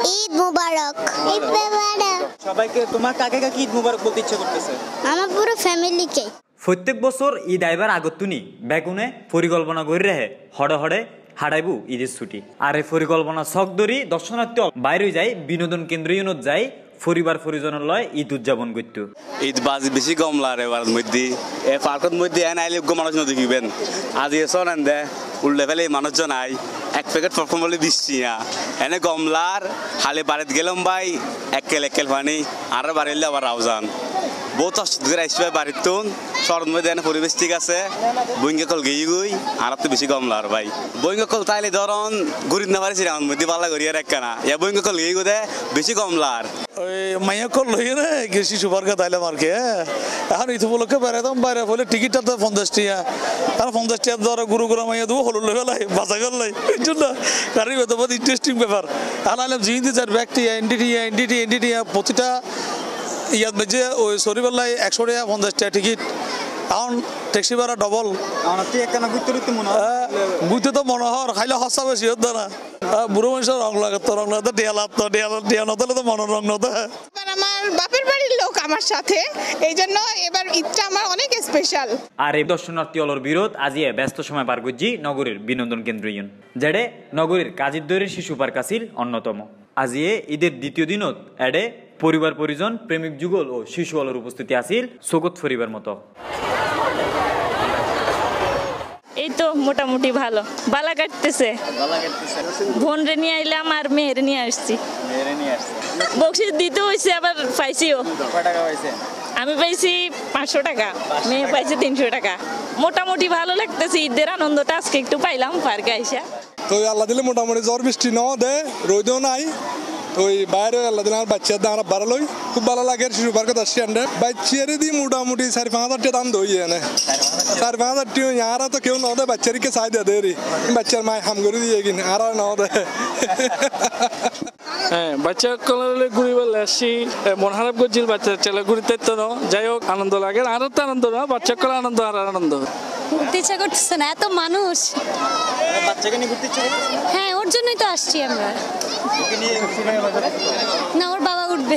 ঈদ মুবারক। ঈদ মুবারক সবাইকে। তোমার কাকে কাকে ঈদ মুবারক বলতে ইচ্ছে করতেছে? আমার পুরো ফ্যামিলিকে। প্রত্যেক বছর ঈদ আইবার আগতুনি বেগুনে পরিকল্পনা করে রেহে হড়ে হড়ে হারাইবু ঈদের ছুটি। আর এই পরিকল্পনা ছক ধরি দর্শনার্থী বাইরে যায় বিনোদন কেন্দ্র ইউনত যায় পরিবার পরিজনের লয় ঈদ উদযাপন করত। ঈদ বাজি বেশি কমলার এবার মধ্যে এ পার্কের মধ্যে এন আইলে মানুষ দেখিবেন আজ এসন এন দে উল্টে ফেলে মানুষজন আই এক প্যাকেট পপকর্ন বলে দিচ্ছি এনে কমলার হালে বাড়িত গেলাম ভাই একেল পানি আর বাড়িলে আবার রাউজান বহুত অস্বস্তি করে আসবে বাড়ির তো শরৎ মধ্যে এনে পরিবেশ ঠিক আছে বইঙ্গা গিয়ে গুই আর তো বেশি কমলার ভাই বইঙ্গা কল তাইলে ধরন ঘুরিত না পারিস আমার মধ্যে পাল্লা করি আর একখানা ইয়া বইঙ্গা কল গিয়ে গুদে বেশি কমলার ওই মাইয়া কল লইয়ে রে গেছি সুপারকে তাইলাম আর কি এখন ঈদ উপলক্ষে বেড়াতাম বাইরে বলে টিকিটটা তো 50 টাকা আর 50 টাকা ধরো গুরু গুরু মাইয়া দেবো হলুদ লেগে বাজা করলাই এই জন্য গাড়ির ভেতর বহুত ইন্টারেস্টিং ব্যাপার আর আলাম জিনিস যার ব্যক্তি এনডিটি প্রতিটা ইয়াদ মেজে ওই সরিবেলায় 100 টাকা 50 টাকা টিকিট এখন ট্যাক্সি ভাড়া ডবল বুঝতে তো মনে হয় খাইলে হসা বেশি হতো না বুড়ো মানুষের রং লাগাতো ডিয়া নতলে তো মনের রং নত। আমার বাপের বাড়ির লোক আমার সাথে এই জন্য এবার ঈদটা আমার অনেক স্পেশাল। আর এই দর্শনার্থী অলর বিরোধ আজিয়ে ব্যস্ত সময় পার করছি নগরীর বিনোদন কেন্দ্র ইউন যেডে নগরীর কাজিদ্দৈরের শিশু পার্ক আছিল অন্যতম। আজিয়ে ঈদের দ্বিতীয় দিনত এডে পরিবার পরিজন প্রেমিক যুগল ও শিশু অলর উপস্থিতি আছিল সোগত ফরিবার মতো। এই তো মোটামুটি বালা কাটতেছে বোন রে নিয়ে আইলাম আর মেয়ের নিয়ে আসছি বকশিস দিতে হয়েছে আবার পাইছিও। আমি পাইছি 500 টাকা মেয়ে পাইছে 300 টাকা। মোটামুটি ভালো লাগতেছে ঈদের আনন্দটা আজকে একটু পাইলাম পার্কে আইসা। তো আল্লাহ দিলে মোটামুটি জ্বর বৃষ্টি ন দে রোদও নাই ওই বাইরে আল্লাহ দিলে আমার বাচ্চাদের আমরা বাড়ালোই খুব ভালো লাগে শিশু পার্কে আসছি আন্ডে বাচ্চারে দিয়ে মোটামুটি 4-5 হাজার টাকা দাম দই এনে 4-5 হাজার টাকা ইয়ারা তো কেউ ন দেয় বাচ্চারিকে চাই দে রে বাচ্চার মায় হাম করে দিয়ে কিনে আর ন দেয়। হ্যাঁ বাচ্চা কলে ঘুরি বেলা আসছি মন খারাপ করছিল বাচ্চা ছেলে ঘুরিতে তো যাই হোক আনন্দ লাগে আরো তো আনন্দ না বাচ্চা কলে আনন্দ আর আনন্দ ঘুরতে ইচ্ছা করতেছে না এত মানুষ। বাচ্চাকে নিয়ে ঘুরতে ইচ্ছে করতেছে? হ্যাঁ ওর জন্যই তো আসছি আমরা। না ওর বাবা উঠবে।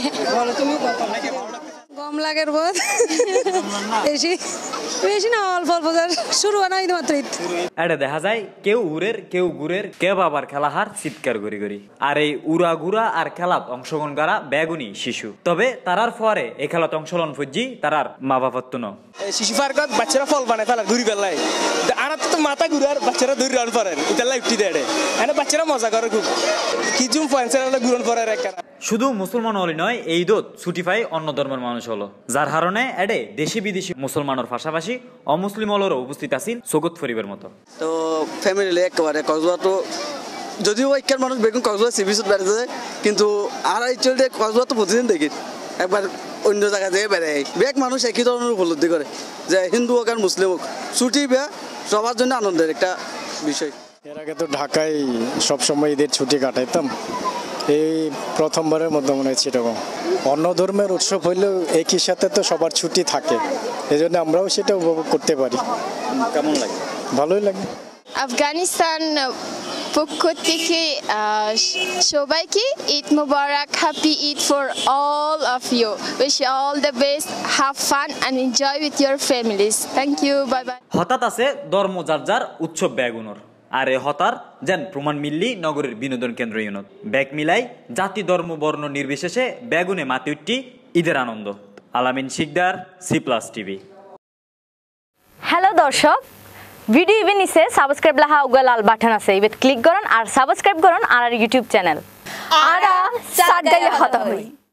গম লাগের বোধ বেশি বেশি না অল্প অল্প শুরু হয় না ঈদ মাত্র ঈদ। এটা দেখা যায় কেউ উড়ের কেউ গুড়ের কে বাবার খেলা হার চিৎকার করি করি। আর এই উড়া ঘুরা আর খেলাত অংশগ্রহণ করা বেগুনি শিশু তবে তারার পরে এই খেলাত অংশগ্রহণ ফজি তারার মা বাবার তো শিশু পার্কত বাচ্চারা ফল বানায় ফেলার ঘুরি বেলায় আর তো মাথা ঘুরার বাচ্চারা ধরে রান পারেন এটা লাইফটি দেড়ে এনে বাচ্চারা মজা করে খুব কিছু পয়েন্টস ঘুরন পড়ার একখানা। শুধু মুসলমান হলে নয় এই ঈদত ছুটি পায় অন্য ধর্মের মানুষ হলো যার কারণে এডে দেশি বিদেশি মুসলমানের পাশাপাশি অমুসলিম হলেরও উপস্থিত আছিল সোগত ফরিবার মতো। তো ফ্যামিলি একেবারে কক্সবাজার তো যদিও এখানকার মানুষ বেগুন কক্সবাজার সি বিচত বেড়াতে যায় কিন্তু আর এই চলতে কক্সবাজার তো প্রতিদিন দেখি একবার অন্য জায়গা থেকে বেড়ায় বেগ মানুষ একই ধরনের উপলব্ধি করে যে হিন্দু হোক আর মুসলিম হোক ছুটি বে সবার জন্য আনন্দের একটা বিষয়। এর আগে তো ঢাকায় সবসময় ঈদের ছুটি কাটাইতাম এই প্রথমবারের মধ্যে মনে হচ্ছে এরকম অন্য ধর্মের উৎসব হইলেও একই সাথে তো সবার ছুটি থাকে এই জন্য আমরাও সেটা উপভোগ করতে পারি। কেমন লাগে? ভালোই লাগে। আফগানিস্তান পক্ষ থেকে সবাইকে Eid Mubarak happy Eid for all of you wish all the best have fun and enjoy with your families thank you bye bye. হঠাৎ আছে ধর্ম যার যার উৎসব বেগুনর আর এ হতার যেন প্রমাণ মিললি নগরের বিনোদন কেন্দ্র ইউনত ব্যাগ মিলাই জাতি ধর্ম বর্ণ নির্বিশেষে বেগুনে মাতি উঠটি ঈদের আনন্দ। Alamin Shikder C+ TV. Hello দর্শক ভিডিও ইভেন নিচে সাবস্ক্রাইব লাহা উগা লাল বাটন আছে ইবেত ক্লিক করুন আর সাবস্ক্রাইব করুন আর ইউটিউব চ্যানেল আরা সাগাইলে হতা হই।